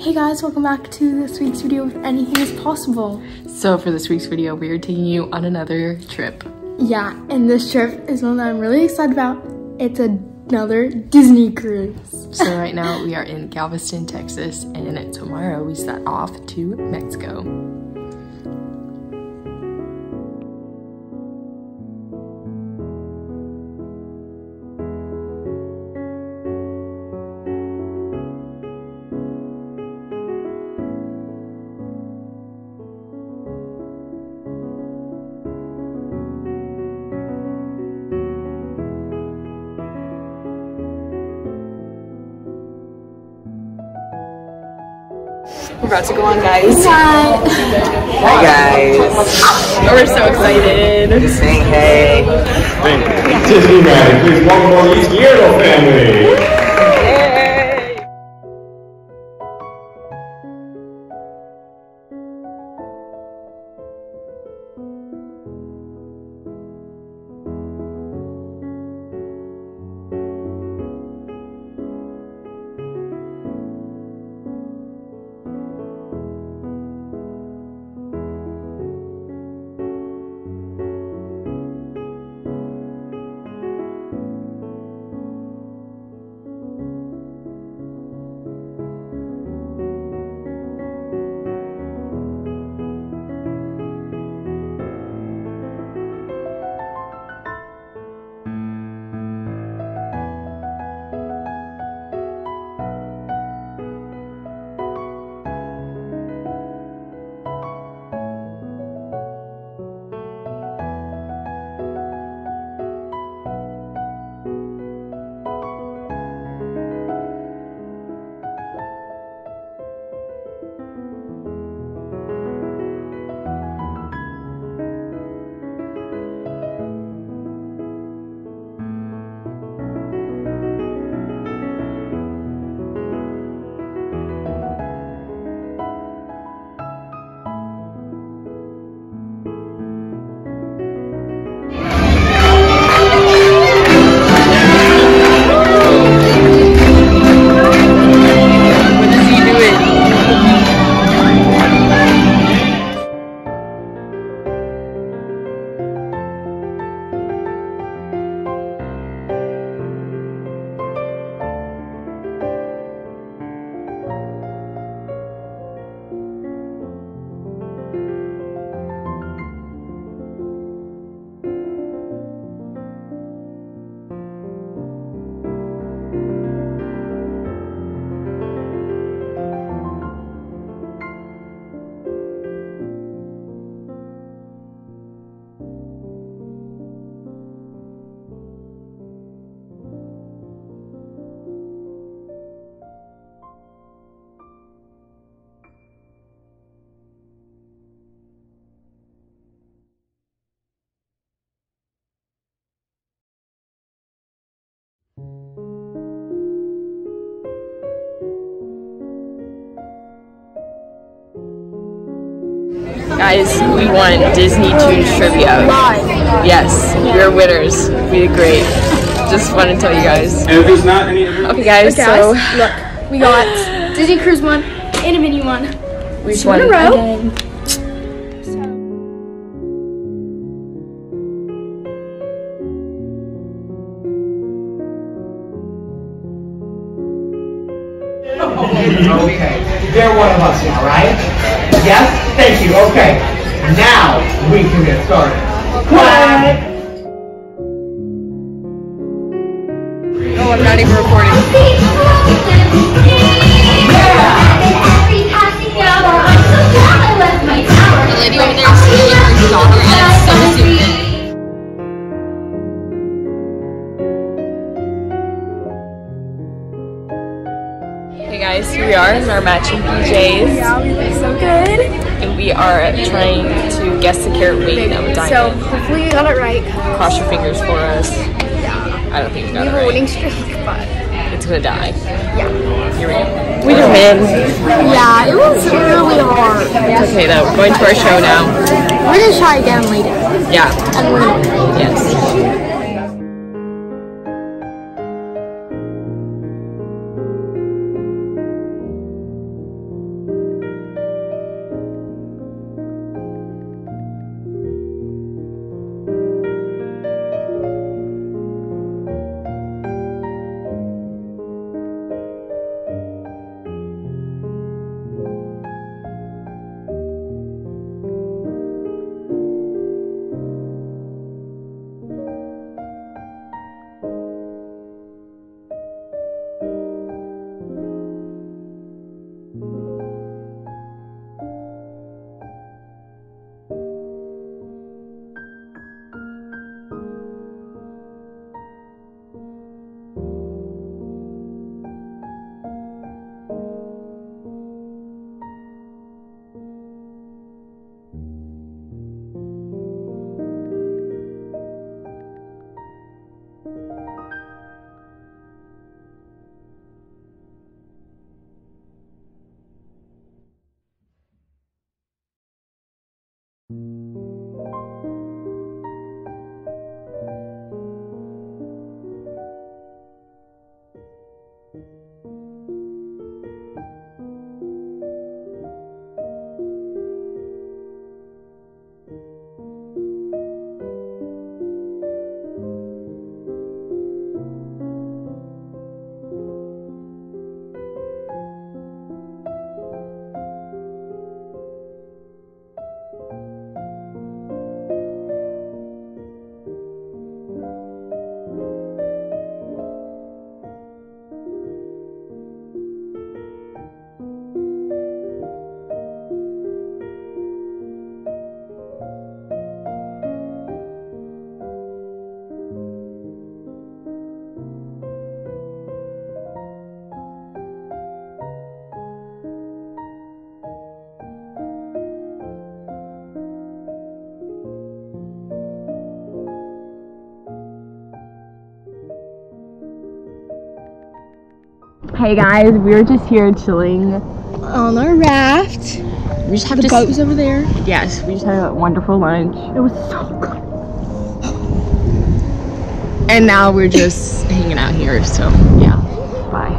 Hey guys, welcome back to this week's video with Anything is Possible. So for this week's video, we are taking you on another trip. Yeah, and this trip is one that I'm really excited about. It's another Disney cruise. So right now we are in Galveston, Texas, and tomorrow we set off to Mexico. We're about to go on, guys. Hi guys. We're so excited. Just saying hey. Disneyland, please welcome our East Guillermo family. Guys, we won Disney Tunes Trivia. Yes, we're winners. We did great. Just want to tell you guys. And if there's not any... Okay guys, so look, we got Disney Cruise one and a mini one. we Two won in a row. again. Okay, they're one of us now, right? Yes? Thank you, okay. Now we can get started. What? No, I'm not even recording. The lady over there is stealing her daughter and it's so stupid. Hey guys, here we are in our matching PJs. Yeah, we look so good. And we are trying to guess the carat weight of a So diamond. hopefully you got it right. Cross your fingers for us. I don't think we got We it have a winning right. streak, but It's gonna die. yeah. Here we go. We did win. Yeah, it was really hard. It's okay though. We're going to our show now. We're gonna try again later. Yeah. And we're gonna Yes. Hey guys, we're just here chilling On our raft. We just have The to boat was over there. Yes, we just had a wonderful lunch. It was so good. And now we're just hanging out here, so yeah. Bye.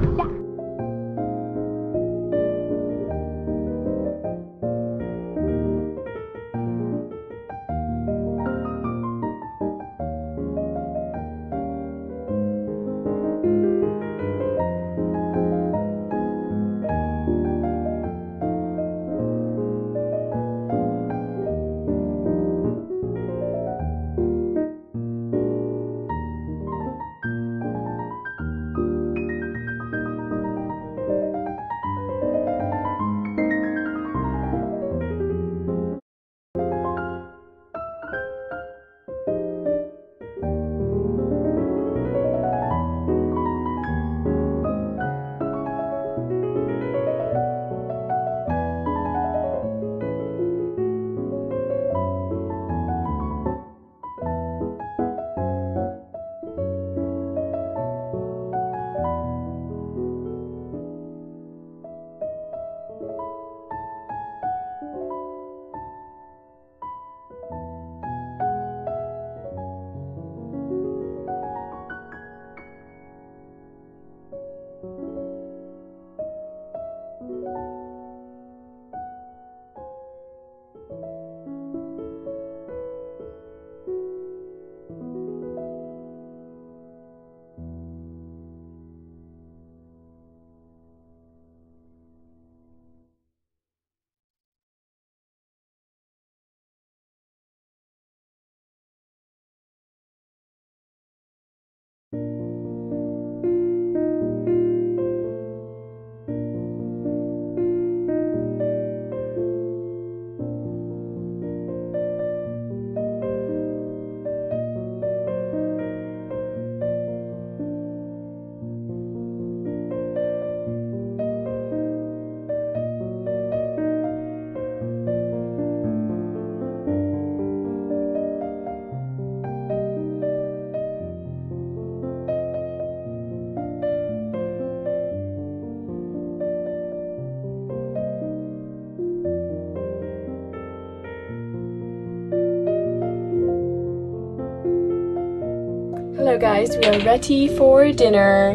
Hello guys, we are ready for dinner.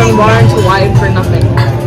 pouring water into wine for nothing.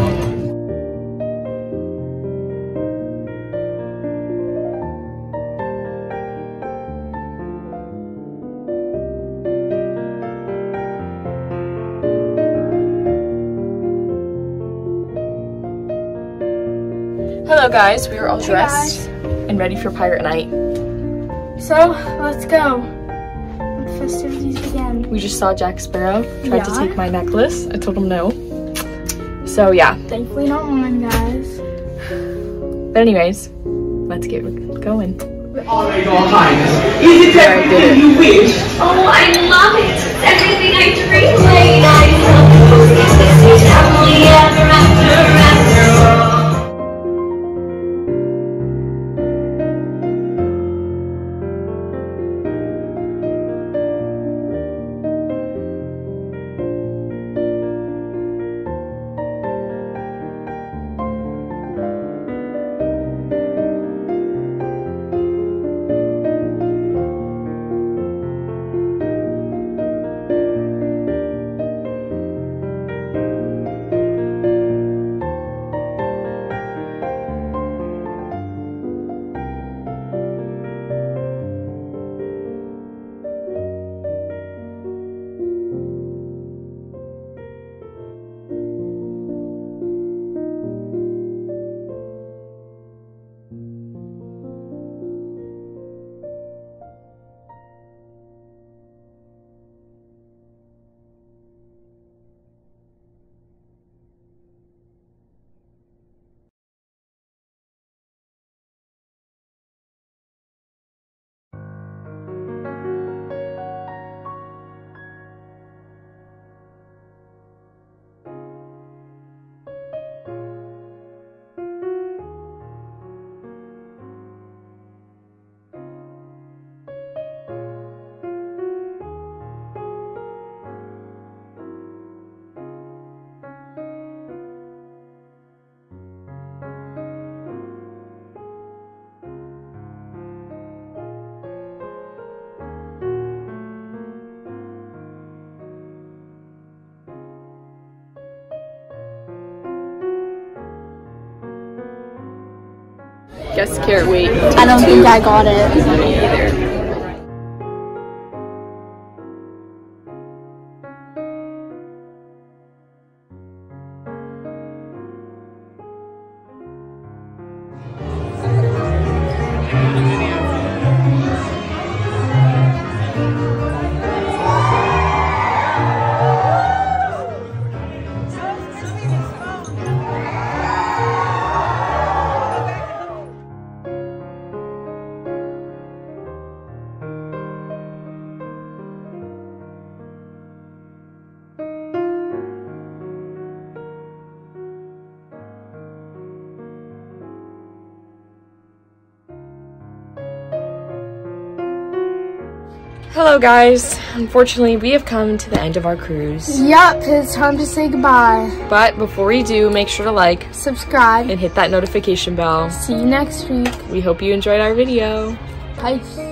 Hello guys, we are all dressed and ready for pirate night. So, let's go. Let festivities begin. We just saw Jack Sparrow tried to take my necklace. I told him no. So yeah. Thankfully not mine, guys. But anyways, let's get going. Alright, Your Highness, is it everything you wish? Oh, I love it. It's everything I dreamed late nights of. This is happily ever after all. Guess can't wait. I don't think I got it. Me either. Hello guys, unfortunately we have come to the end of our cruise. Yup, it's time to say goodbye. But before we do, make sure to like, subscribe, and hit that notification bell. See you next week. We hope you enjoyed our video. Bye.